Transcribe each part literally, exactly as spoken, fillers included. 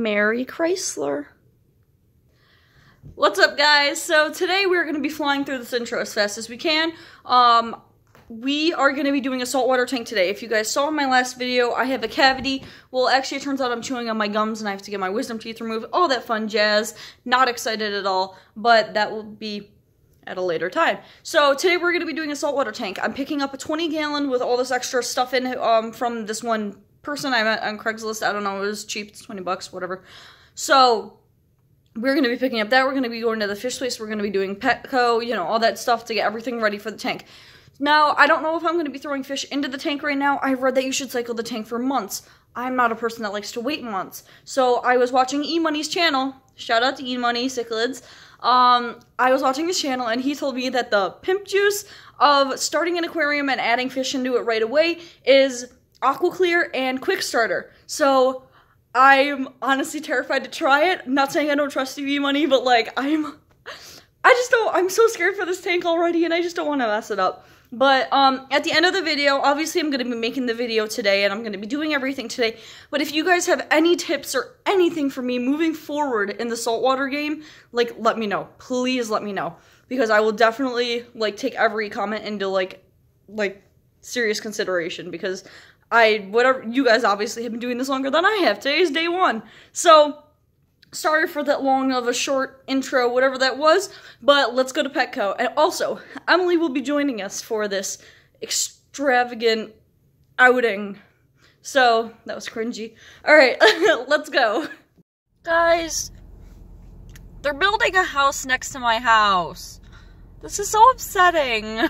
Mary Chrysler. What's up, guys? So today we're going to be flying through this intro as fast as we can. Um, we are going to be doing a saltwater tank today. If you guys saw in my last video, I have a cavity. Well, actually, it turns out I'm chewing on my gums and I have to get my wisdom teeth removed. All that fun jazz. Not excited at all, but that will be at a later time. So today we're going to be doing a saltwater tank. I'm picking up a twenty gallon with all this extra stuff in it um, from this one person I met on Craigslist. I don't know, it was cheap, it's twenty bucks, whatever. So we're going to be picking up that. We're going to be going to the fish place. We're going to be doing Petco, you know, all that stuff to get everything ready for the tank. Now, I don't know if I'm going to be throwing fish into the tank right now. I've read that you should cycle the tank for months. I'm not a person that likes to wait months. So I was watching E-Money's channel. Shout out to E-Money, Cichlids. Um, I was watching his channel and he told me that the pimp juice of starting an aquarium and adding fish into it right away is AquaClear and Quick Starter. So I'm honestly terrified to try it. I'm not saying I don't trust you, E-Money, but like I'm, I just don't, I'm so scared for this tank already and I just don't want to mess it up. But um, at the end of the video, obviously I'm going to be making the video today and I'm going to be doing everything today. But if you guys have any tips or anything for me moving forward in the saltwater game, like, let me know. Please let me know. Because I will definitely, like, take every comment into, like, like, serious consideration. Because I, whatever, you guys obviously have been doing this longer than I have. Today is day one. So sorry for that long of a short intro, whatever that was, but let's go to Petco. And also, Emily will be joining us for this extravagant outing. So, that was cringy. Alright, let's go. Guys, they're building a house next to my house. This is so upsetting.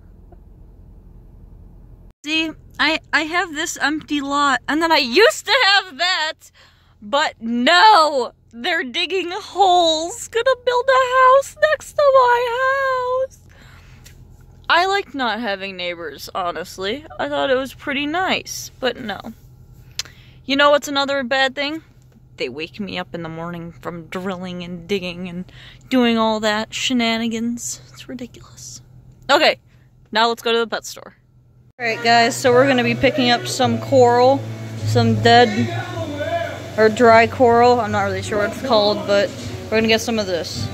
See, I, I have this empty lot, and then I used to have that, but no! They're digging holes, gonna build a house next to my house. I like not having neighbors, honestly. I thought it was pretty nice, but no. You know what's another bad thing? They wake me up in the morning from drilling and digging and doing all that shenanigans. It's ridiculous. Okay, now let's go to the pet store. Alright guys, so we're gonna be picking up some coral, some dead or dry coral. I'm not really sure what it's called, but we're gonna get some of this.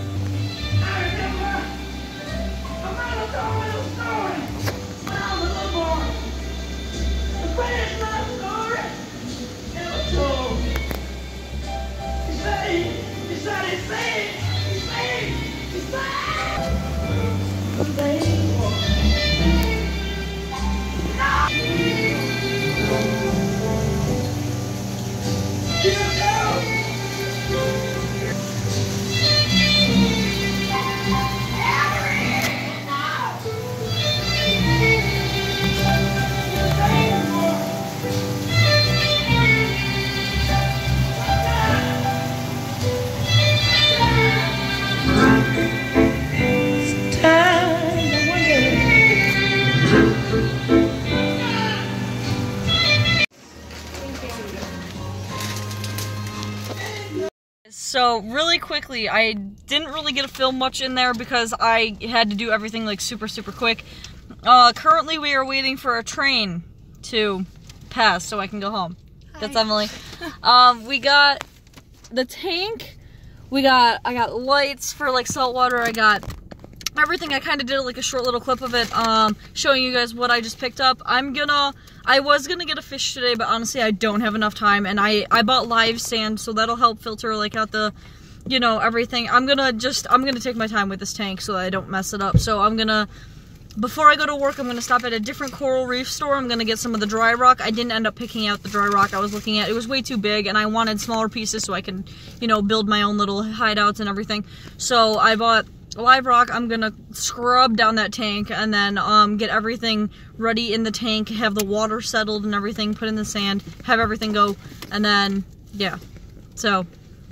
So, really quickly, I didn't really get to film much in there because I had to do everything, like, super, super quick. Uh, currently, we are waiting for a train to pass so I can go home. Hi. That's Emily. um, we got the tank, we got, I got lights for, like, saltwater, I got everything. I kind of did, like, a short little clip of it, um, showing you guys what I just picked up. I'm gonna, I was gonna get a fish today, but honestly, I don't have enough time, and I, I bought live sand, so that'll help filter, like, out the, you know, everything. I'm gonna just, I'm gonna take my time with this tank so that I don't mess it up. So I'm gonna, before I go to work, I'm gonna stop at a different coral reef store. I'm gonna get some of the dry rock. I didn't end up picking out the dry rock I was looking at. It was way too big, and I wanted smaller pieces so I can, you know, build my own little hideouts and everything. So I bought live rock. I'm gonna scrub down that tank and then um, get everything ready in the tank, have the water settled and everything, put in the sand, have everything go, and then, yeah. So,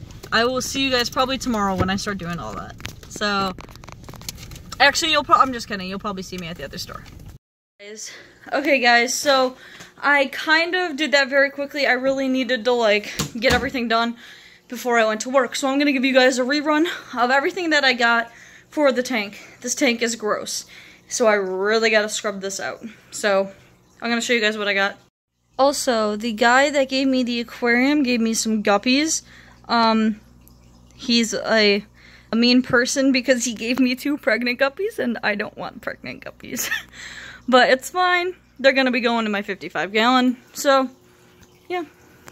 I will see you guys probably tomorrow when I start doing all that. So, actually, you'll probably, I'm just kidding, you'll probably see me at the other store. Okay guys, so I kind of did that very quickly. I really needed to, like, get everything done before I went to work. So I'm gonna give you guys a rerun of everything that I got for the tank. This tank is gross, so I really gotta scrub this out. So I'm gonna show you guys what I got. Also, the guy that gave me the aquarium gave me some guppies. Um, he's a, a mean person because he gave me two pregnant guppies, and I don't want pregnant guppies. But it's fine. They're gonna be going to my fifty-five gallon, so, yeah.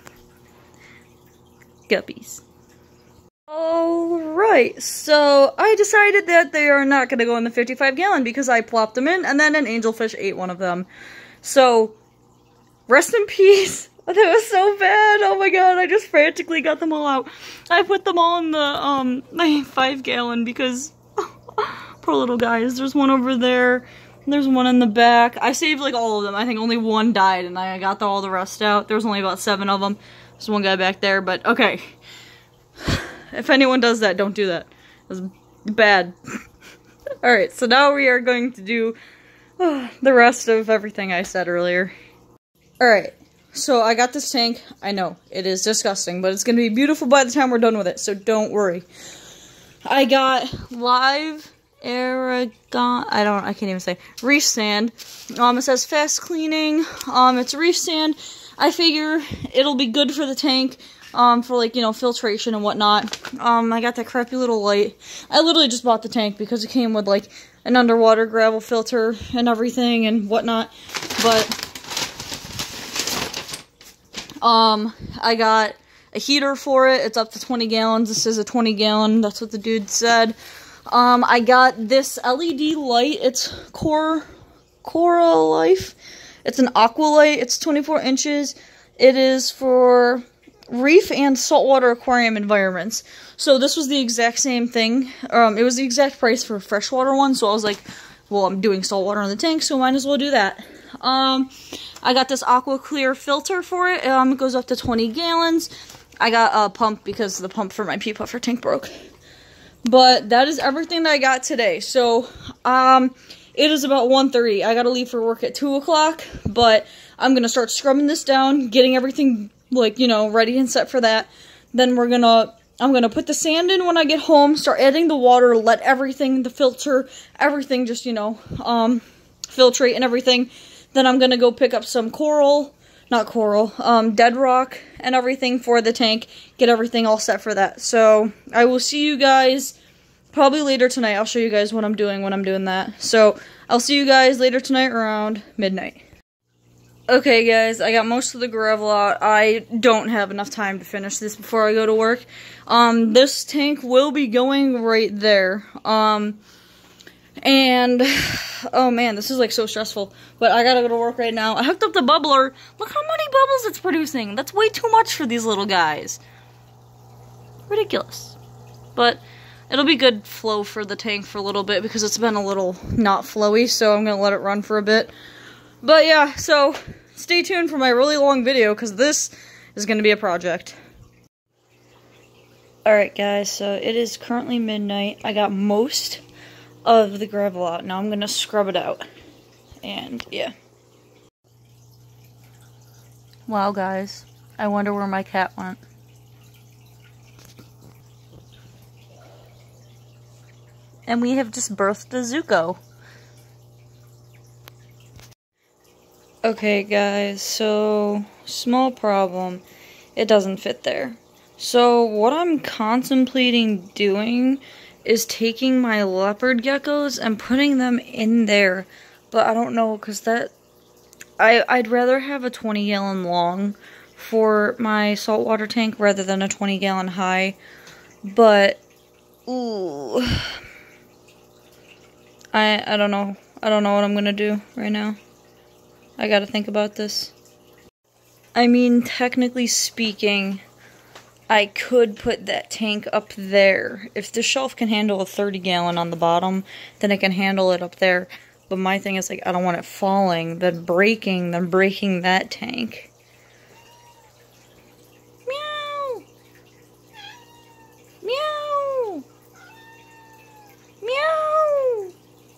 Guppies. Alright, so I decided that they are not gonna go in the fifty-five gallon because I plopped them in, and then an angelfish ate one of them. So, rest in peace. That was so bad. Oh my god, I just frantically got them all out. I put them all in the, um, my five gallon because, poor little guys. There's one over there. There's one in the back. I saved, like, all of them. I think only one died, and I got the, all the rest out. There was only about seven of them. There's one guy back there, but okay. If anyone does that, don't do that. It was bad. Alright, so now we are going to do uh, the rest of everything I said earlier. Alright. So, I got this tank. I know, it is disgusting, but it's going to be beautiful by the time we're done with it, so don't worry. I got live Aragon, I don't, I can't even say, reef sand. Um, it says fast cleaning. Um, it's reef sand. I figure it'll be good for the tank, um, for, like, you know, filtration and whatnot. Um, I got that crappy little light. I literally just bought the tank because it came with, like, an underwater gravel filter and everything and whatnot, but... Um, I got a heater for it. It's up to twenty gallons. This is a twenty gallon. That's what the dude said. Um, I got this L E D light. It's Cor Cora Life. It's an aqua light. It's twenty-four inches. It is for reef and saltwater aquarium environments. So this was the exact same thing. Um, it was the exact price for a freshwater one. So I was like, well, I'm doing saltwater in the tank, so might as well do that. Um, I got this aqua clear filter for it. Um, it goes up to twenty gallons. I got a pump because the pump for my pea puffer tank broke. But that is everything that I got today. So, um, it is about one thirty. I gotta leave for work at two o'clock, but I'm gonna start scrubbing this down, getting everything, like, you know, ready and set for that. Then we're gonna, I'm gonna put the sand in when I get home, start adding the water, let everything, the filter, everything just, you know, um, filtrate and everything. Then I'm gonna go pick up some coral, not coral, um, dead rock and everything for the tank, get everything all set for that. So, I will see you guys probably later tonight. I'll show you guys what I'm doing when I'm doing that. So, I'll see you guys later tonight around midnight. Okay guys, I got most of the gravel out. I don't have enough time to finish this before I go to work. Um, this tank will be going right there. Um, and, oh man, this is like so stressful. But I gotta go to work right now. I hooked up the bubbler. Look how many bubbles it's producing. That's way too much for these little guys. Ridiculous. But it'll be good flow for the tank for a little bit because it's been a little not flowy, so I'm gonna let it run for a bit. But yeah, so stay tuned for my really long video because this is gonna be a project. Alright guys, so it is currently midnight. I got most of the gravel out. Now I'm gonna scrub it out. And yeah. Wow guys, I wonder where my cat went. And we have just birthed a Zuko. Okay guys, so small problem. It doesn't fit there. So what I'm contemplating doing is taking my leopard geckos and putting them in there. But I don't know, because that... I, I'd rather have a twenty gallon long for my saltwater tank rather than a twenty gallon high. But, ooh... I, I don't know. I don't know what I'm gonna do right now. I gotta think about this. I mean, technically speaking, I could put that tank up there. If the shelf can handle a thirty gallon on the bottom, then it can handle it up there. But my thing is, like, I don't want it falling, then breaking, then breaking that tank. Meow! Meow! Meow!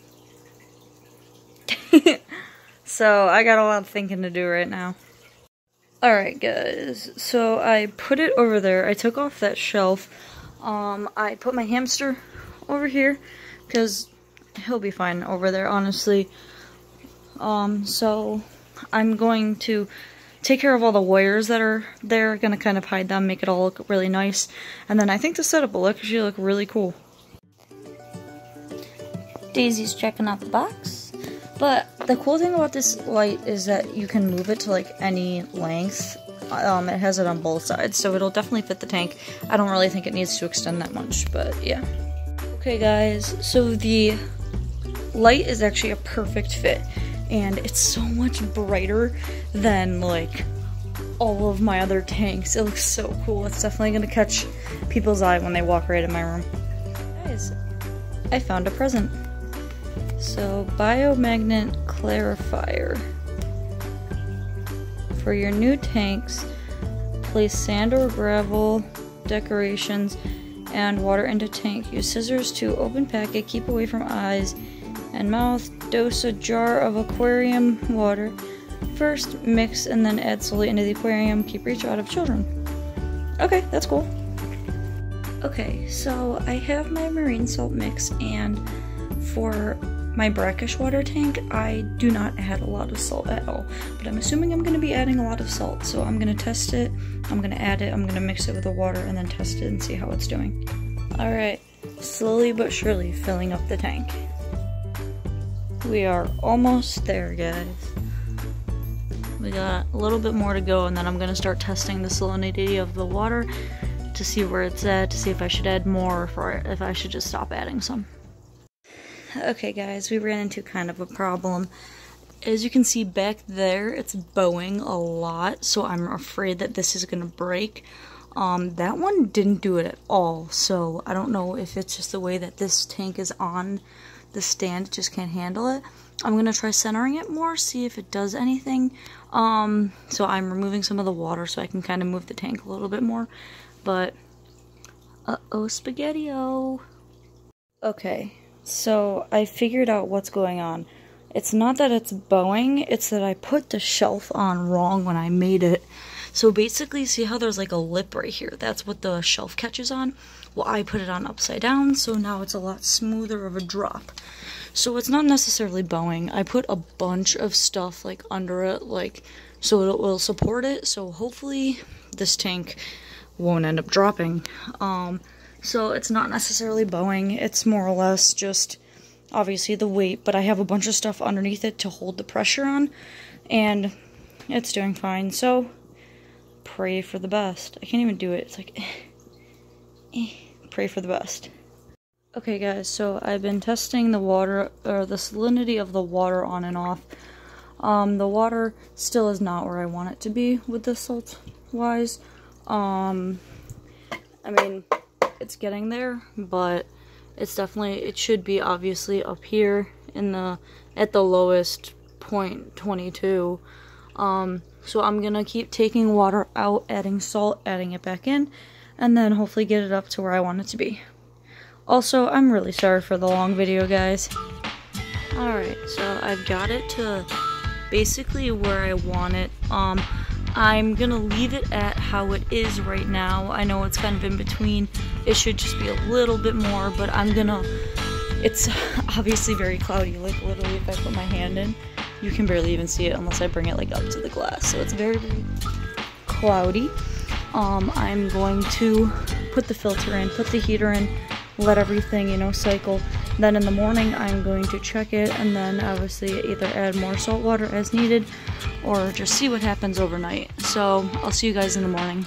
So, I got a lot of thinking to do right now. Alright guys, so I put it over there. I took off that shelf. Um, I put my hamster over here, because he'll be fine over there, honestly. Um, so I'm going to take care of all the wires that are there. Gonna kind of hide them, make it all look really nice. And then I think the setup will actually look really cool. Daisy's checking out the box. But the cool thing about this light is that you can move it to like any length. Um, it has it on both sides, so it'll definitely fit the tank. I don't really think it needs to extend that much, but yeah. Okay guys, so the light is actually a perfect fit, and it's so much brighter than like all of my other tanks. It looks so cool. It's definitely gonna catch people's eye when they walk right in my room. Guys, I found a present. So, Biomagnet Clarifier. For your new tanks, place sand or gravel, decorations, and water into tank. Use scissors to open packet, keep away from eyes and mouth. Dose a jar of aquarium water. First mix and then add slowly into the aquarium. Keep reach out of children. Okay, that's cool. Okay, so I have my marine salt mix, and for my brackish water tank, I do not add a lot of salt at all, but I'm assuming I'm going to be adding a lot of salt, so I'm going to test it, I'm going to add it, I'm going to mix it with the water, and then test it and see how it's doing. Alright, slowly but surely filling up the tank. We are almost there, guys. We got a little bit more to go, and then I'm going to start testing the salinity of the water to see where it's at, to see if I should add more, or if I should just stop adding some. Okay guys, we ran into kind of a problem. As you can see back there, it's bowing a lot, so I'm afraid that this is going to break. Um, that one didn't do it at all, so I don't know if it's just the way that this tank is on the stand, it just can't handle it. I'm going to try centering it more, see if it does anything. Um, so I'm removing some of the water so I can kind of move the tank a little bit more, but uh-oh, spaghetti-o. Okay. So I figured out what's going on. It's not that it's bowing, it's that I put the shelf on wrong when I made it. So basically, see how there's like a lip right here? That's what the shelf catches on. Well, I put it on upside down, so now it's a lot smoother of a drop. So it's not necessarily bowing. I put a bunch of stuff like under it, like so it will support it. So hopefully this tank won't end up dropping. Um... So it's not necessarily bowing, it's more or less just obviously the weight, but I have a bunch of stuff underneath it to hold the pressure on, and it's doing fine. So pray for the best. I can't even do it. It's like, eh, eh, pray for the best. Okay guys, so I've been testing the water, or the salinity of the water on and off. Um, the water still is not where I want it to be with the salt wise. Um, I mean, it's getting there, but it's definitely, it should be obviously up here in the, at the lowest point twenty-two. Um, so I'm gonna keep taking water out, adding salt, adding it back in, and then hopefully get it up to where I want it to be. Also, I'm really sorry for the long video, guys. Alright, so I've got it to basically where I want it. Um, I'm gonna leave it at how it is right now. I know it's kind of in between. It should just be a little bit more, but I'm gonna, it's obviously very cloudy. Like literally if I put my hand in, you can barely even see it unless I bring it like up to the glass. So it's very, very cloudy. Um, I'm going to put the filter in, put the heater in, let everything, you know, cycle. Then in the morning I'm going to check it, and then obviously either add more salt water as needed or just see what happens overnight. So I'll see you guys in the morning.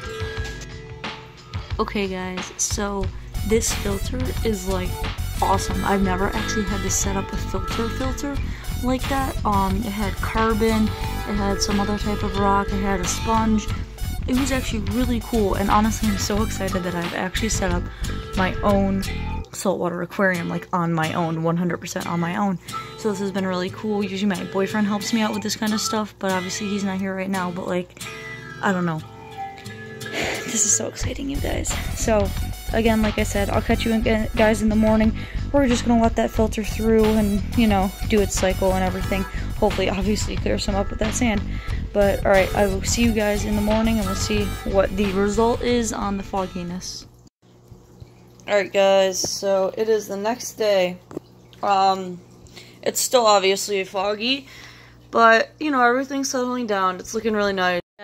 Okay guys, so this filter is like awesome. I've never actually had to set up a filter filter like that. Um, it had carbon, it had some other type of rock, it had a sponge. It was actually really cool, and honestly I'm so excited that I've actually set up my own saltwater aquarium, like on my own, one hundred percent on my own. So this has been really cool. Usually my boyfriend helps me out with this kind of stuff, but obviously he's not here right now, but like, I don't know. This is so exciting, you guys. So again, like I said, I'll catch you guys in the morning. We're just gonna let that filter through and, you know, do its cycle and everything. Hopefully, obviously, clear some up with that sand. But alright, I will see you guys in the morning and we'll see what the result is on the fogginess. Alright guys, so it is the next day. Um, it's still obviously foggy, but, you know, everything's settling down. It's looking really nice.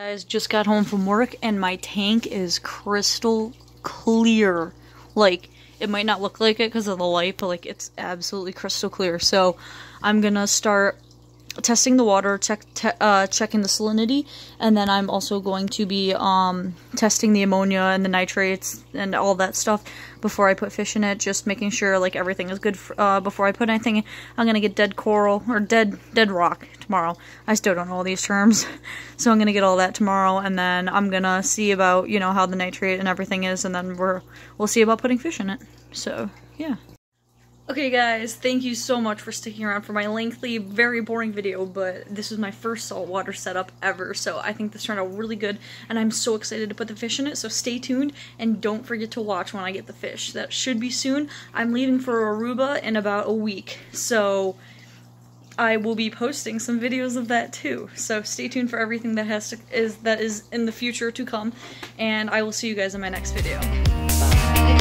Guys, just got home from work and my tank is crystal clear. Like, it might not look like it because of the light, but like it's absolutely crystal clear. So I'm gonna start testing the water, check te uh, checking the salinity, and then I'm also going to be um, testing the ammonia and the nitrates and all that stuff before I put fish in it, just making sure like everything is good for, uh, before I put anything. I'm gonna get dead coral or dead dead rock tomorrow. I still don't know all these terms, so I'm gonna get all that tomorrow, and then I'm gonna see about, you know, how the nitrate and everything is, and then we're we'll see about putting fish in it. So yeah. Okay guys, thank you so much for sticking around for my lengthy, very boring video, but this is my first saltwater setup ever, so I think this turned out really good, and I'm so excited to put the fish in it, so stay tuned, and don't forget to watch when I get the fish. That should be soon. I'm leaving for Aruba in about a week, so I will be posting some videos of that too, so stay tuned for everything that has to, is, that is in the future to come, and I will see you guys in my next video. Bye!